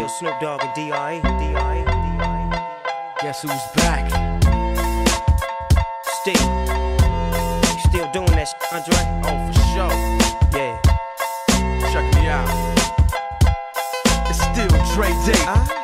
Still Snoop Dogg and D.R.E. Guess who's back? Still. You still doing that shit, Andre? Oh, for sure. Yeah. Check me out. It's still Dre Day,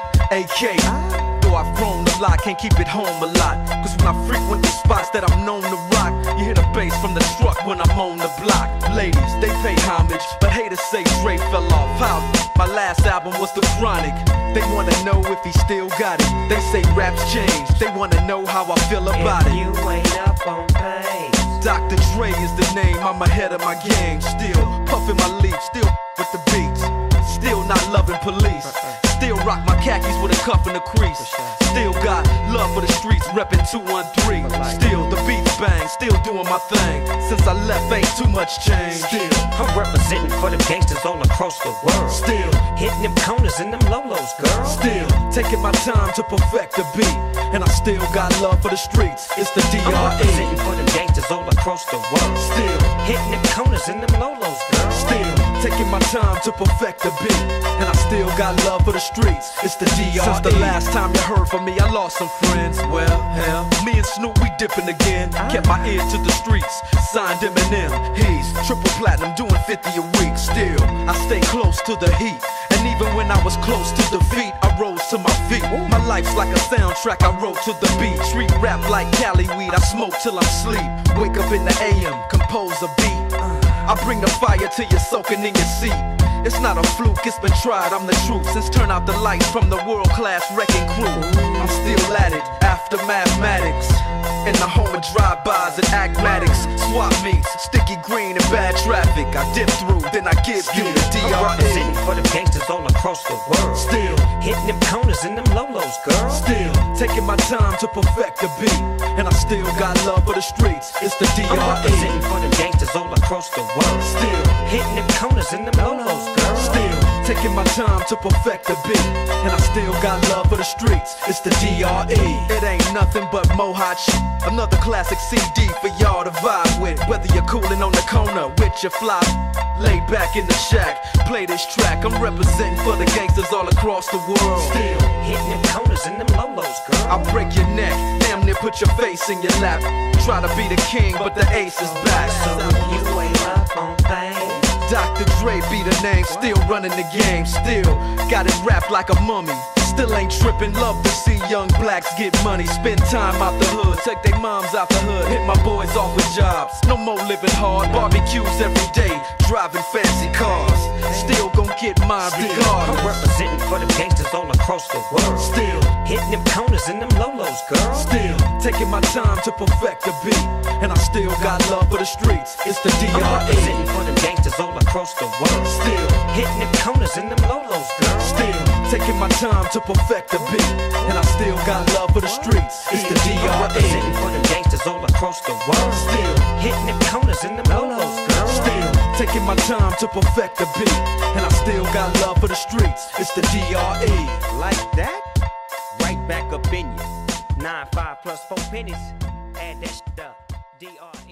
AK. Though I've grown a lot, can't keep it home a lot. Cause when I frequent the spots that I'm known to rock, you hear the bass from the truck when I'm on the block. Ladies, they pay homage, but haters say Dre fell off. How? My last album was The Chronic. They wanna know if he still got it. They say raps changed, they wanna know how I feel about it. You ain't up on pace. Dr. Dre is the name, I'm ahead of my game. Still puffin' my leaf, still with the beats. Still not loving police. Still rock my khakis with a cuff and a crease. Still got love for the streets, reppin' 213. Still the beats bang, still doing my thing. Since I left, ain't too much change. Still I'm representing for them gangsters all across the world. Still hitting them corners and them lolos, girl. Still taking my time to perfect the beat. And I still got love for the streets. It's the I'm D.R.E. representing for them gangsters all across the world. Still hitting them corners and them lolos, girl. Still taking my time to perfect the beat. And I still got love for the streets. It's the D.R.E. Since the last time you heard from me, I lost some friends. Well, hell, me and Snoop, we dipping again. Kept my ear to the streets. Signed Eminem. He's triple platinum, doing 50 a week. Still, I stay close to the heat. And even when I was close to defeat, I rose to my feet. My life's like a soundtrack, I wrote to the beat. Street rap like Cali weed, I smoke till I'm asleep. Wake up in the AM, compose a beat. I bring the fire till you're soaking in your seat. It's not a fluke, it's been tried, I'm the truth. Since turn out the lights from the world-class wrecking crew, I'm still at it, after mathematics. In the home of drive-bys and acmatics. Swap meets, sticky green and bad traffic. I dip through, then I give you the D.R.E. I'm representing for them gangsters all across the world. Still hitting them corners and them lolos, girl. Still taking my time to perfect the beat. And I still got love for the streets. It's the D.R.E. I'm representing for them gangsters all across the world. Still hitting them corners and them lolos, girl. Still taking my time to perfect the beat. And I still got love for the streets. It's the D.R.E. It ain't nothing but mohawk shit. Another classic CD for y'all to vibe with. Whether you're coolin' on the corner with your fly, lay back in the shack, play this track. I'm representing for the gangsters all across the world. Still hitting them corners and them lolos, girl. I'll break your neck, damn near put your face in your lap. Try to be the king, but the ace is back. So you ain't up on things. Dr. Dre be the name, still running the game. Still got it wrapped like a mummy. Still ain't trippin', love to see young blacks get money. Spend time out the hood, take their moms out the hood. Hit my boys off with jobs, no more living hard. Barbecues every day, driving fancy cars. Still gon' get mine regardless. I'm representing for them gangsters all across the world. Still hitting them corners and them lolos, girl. Still taking my time to perfect the beat. And I still got love for the streets. It's the D.R.E. I'm representing for them gangsters all across the world. Still hitting them corners and them lolos, girl. Still taking my time to perfect the beat. And I still got love for the streets. It's the D.R.E. I'm representing for them gangsters all across the world. Still hitting them corners and them lolos, girl. Still taking my time to perfect the beat. And I still got love for the streets. It's the D.R.E. Like that? Right back up in you. 9, 5 plus 4 pennies. Add that shit up. D.R.E.